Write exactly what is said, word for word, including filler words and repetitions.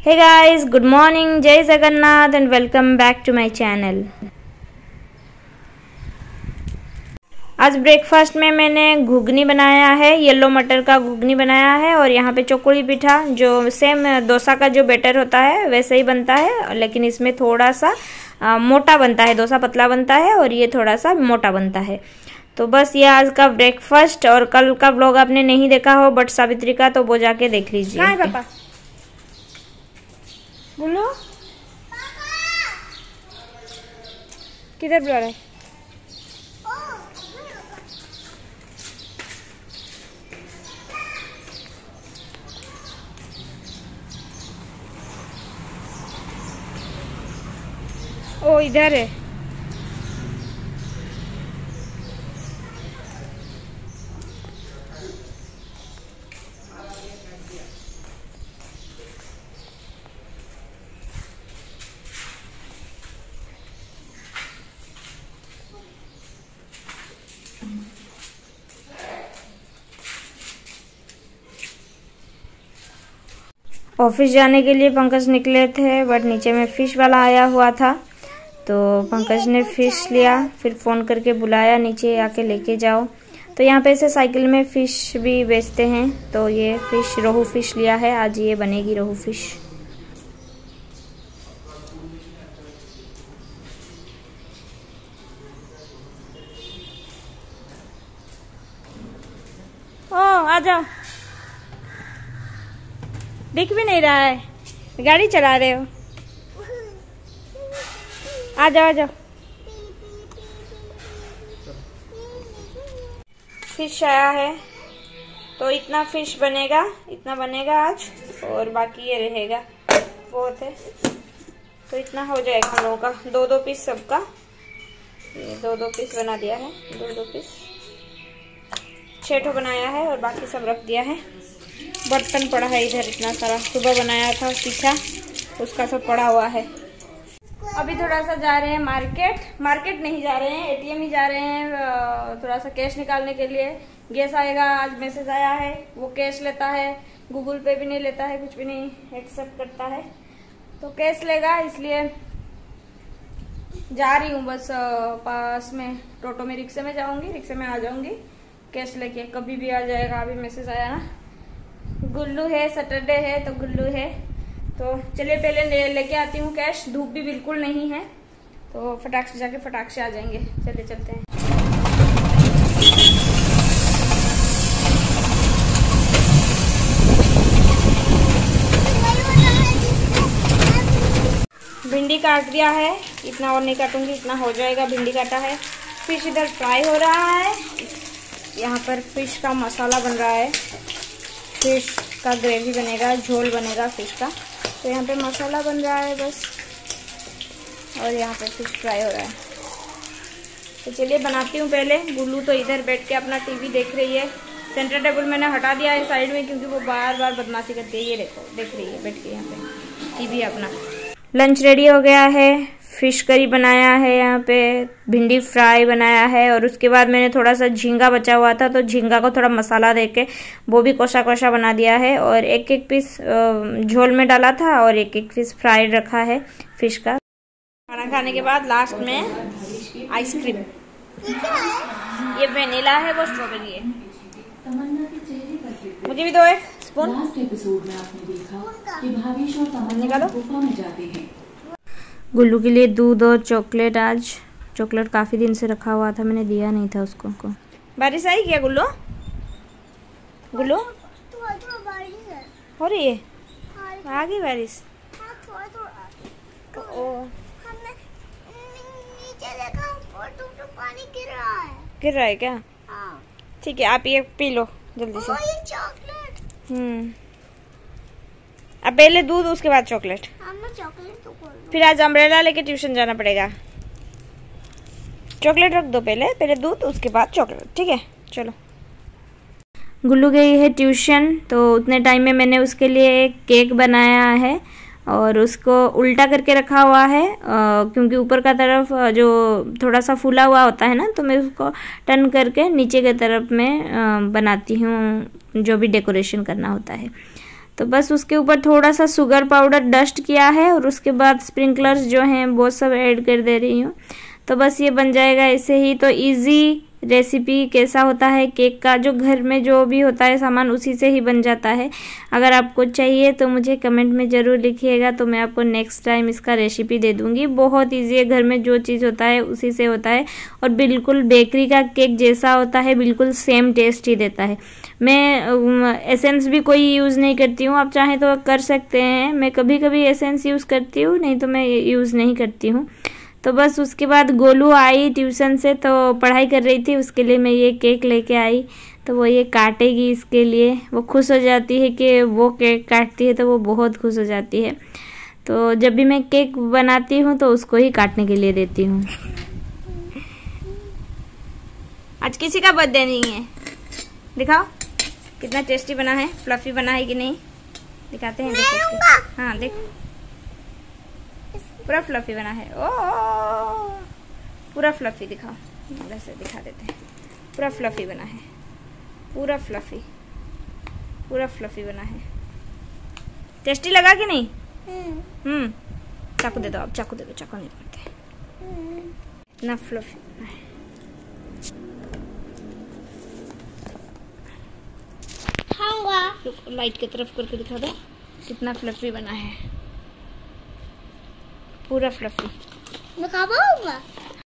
Hey guys, good morning, जय Jagannath and welcome back to my channel. आज breakfast में मैंने घुगनी बनाया है, येलो मटर का घुगनी बनाया है और यहाँ पे चौकुड़ी पिठा जो सेम डोसा का जो बैटर होता है वैसे ही बनता है, लेकिन इसमें थोड़ा सा आ, मोटा बनता है। डोसा पतला बनता है और ये थोड़ा सा मोटा बनता है। तो बस ये आज का ब्रेकफास्ट। और कल का व्लॉग आपने नहीं देखा हो बट सावित्री का, तो वो जाके देख लीजिए। कहाँ है पापा? बोलो, किधर बुला रहे? ओ इधर है। ऑफिस जाने के लिए पंकज निकले थे बट नीचे में फिश वाला आया हुआ था, तो पंकज ने फिश लिया, फिर फ़ोन करके बुलाया नीचे आके लेके जाओ। तो यहाँ पे ऐसे साइकिल में फ़िश भी बेचते हैं, तो ये फ़िश रोहू फ़िश लिया है। आज ये बनेगी रोहू फ़िश। ओ आ जाओ, दिख भी नहीं रहा है, गाड़ी चला रहे हो। आ जाओ आ जाओ। फिश आया है, तो इतना फिश बनेगा, इतना बनेगा आज, और बाकी ये रहेगा। बहुत है तो इतना हो जाएगा हम लोगों का, दो दो पीस सबका। ये दो दो पीस बना दिया है, दो दो पीस छह ठो बनाया है और बाकी सब रख दिया है। बर्तन पड़ा है इधर इतना सारा, सुबह बनाया था पीछा, उसका सब पड़ा हुआ है। अभी थोड़ा सा जा रहे हैं मार्केट। मार्केट नहीं जा रहे हैं, एटीएम ही जा रहे हैं, थोड़ा सा कैश निकालने के लिए। गैस आएगा, आज मैसेज आया है, वो कैश लेता है, गूगल पे भी नहीं लेता है, कुछ भी नहीं एक्सेप्ट करता है, तो कैश लेगा। इसलिए जा रही हूँ बस, पास में टोटो में, रिक्शे में जाऊंगी, रिक्शे में आ जाऊंगी कैश लेके। कभी भी आ जाएगा, अभी मैसेज आया ना। गुल्लू है, सैटरडे है तो गुल्लू है, तो चलिए पहले ले लेके आती हूँ कैश। धूप भी बिल्कुल नहीं है, तो फटाक से जाके फटाक से आ जाएंगे। चलिए चलते हैं। भिंडी काट दिया है, इतना और नहीं काटूंगी, इतना हो जाएगा। भिंडी काटा है। फिश इधर फ्राई हो रहा है, यहाँ पर फिश का मसाला बन रहा है। फिश का ग्रेवी बनेगा, झोल बनेगा फिश का, तो यहाँ पे मसाला बन रहा है बस, और यहाँ पे फिश फ्राई हो रहा है। तो चलिए बनाती हूँ पहले। गुल्लू तो इधर बैठ के अपना टीवी देख रही है। सेंटर टेबल मैंने हटा दिया है साइड में, क्योंकि वो बार बार बदमाशी करती है। ये देखो, देख रही है बैठ के यहाँ पे टीवी अपना। लंच रेडी हो गया है। फिश करी बनाया है, यहाँ पे भिंडी फ्राई बनाया है, और उसके बाद मैंने थोड़ा सा झींगा बचा हुआ था, तो झींगा को थोड़ा मसाला देके वो भी कोसा कोसा बना दिया है, और एक एक पीस झोल में डाला था और एक एक पीस फ्राइड रखा है फिश का। खाना खाने के बाद लास्ट में आइसक्रीम। ये वेनिला है, वो स्ट्रॉबेरी है। मुझे भी दो एक स्पून। निकालो। गुल्लू के लिए दूध और चॉकलेट। आज चॉकलेट काफी दिन से रखा हुआ था, मैंने दिया नहीं था उसको को। बारिश आई क्या गुल्लू? गुल्लू हो रही है, आ गई बारिश। ओ पानी गिर रहा है। गिर रहा है क्या? ठीक है, आप ये पी लो जल्दी से। हम्म अब पहले दूध, उसके बाद चॉकलेट। चॉकलेट तो फिर आज अम्ब्रेला लेके ट्यूशन जाना पड़ेगा। चॉकलेट रख दो पहले, पहले दूध उसके बाद चॉकलेट, ठीक है? चलो। गुल्लू गई है ट्यूशन, तो उतने टाइम में मैंने उसके लिए एक केक बनाया है और उसको उल्टा करके रखा हुआ है, क्योंकि ऊपर का तरफ जो थोड़ा सा फूला हुआ होता है ना, तो मैं उसको टर्न करके नीचे के तरफ में बनाती हूँ जो भी डेकोरेशन करना होता है। तो बस उसके ऊपर थोड़ा सा शुगर पाउडर डस्ट किया है और उसके बाद स्प्रिंकलर्स जो हैं वो सब ऐड कर दे रही हूँ। तो बस ये बन जाएगा ऐसे ही। तो इजी रेसिपी कैसा होता है केक का, जो घर में जो भी होता है सामान उसी से ही बन जाता है। अगर आपको चाहिए तो मुझे कमेंट में ज़रूर लिखिएगा, तो मैं आपको नेक्स्ट टाइम इसका रेसिपी दे दूँगी। बहुत ईजी है, घर में जो चीज़ होता है उसी से होता है और बिल्कुल बेकरी का केक जैसा होता है, बिल्कुल सेम टेस्ट ही देता है। मैं एसेंस भी कोई यूज़ नहीं करती हूँ, आप चाहें तो कर सकते हैं। मैं कभी कभी एसेंस यूज़ करती हूँ, नहीं तो मैं यूज़ नहीं करती हूँ। तो बस उसके बाद गोलू आई ट्यूशन से, तो पढ़ाई कर रही थी, उसके लिए मैं ये केक लेके आई। तो वो ये काटेगी, इसके लिए वो खुश हो जाती है कि वो केक काटती है, तो वो बहुत खुश हो जाती है। तो जब भी मैं केक बनाती हूँ तो उसको ही काटने के लिए देती हूँ। आज किसी का बर्थडे नहीं है, दिखाओ कितना टेस्टी बना है, फ्लफी बना है कि नहीं, दिखाते हैं। देखो, हाँ देखो पूरा फ्लफी बना है। ओ पूरा फ्लफी दिखाओ, वैसे दिखा देते हैं। पूरा फ्लफी बना है, पूरा फ्लफी, पूरा फ्लफी बना है। टेस्टी लगा कि नहीं? हम्म चाकू दे दो, अब चाकू दे दो, चाकू नहीं पड़ते। इतना फ्लफी बना है। लाइट की तरफ करके दिखा दो कितना फ्लफी बना है, पूरा फ्लफी। मैं खा पाऊंगा?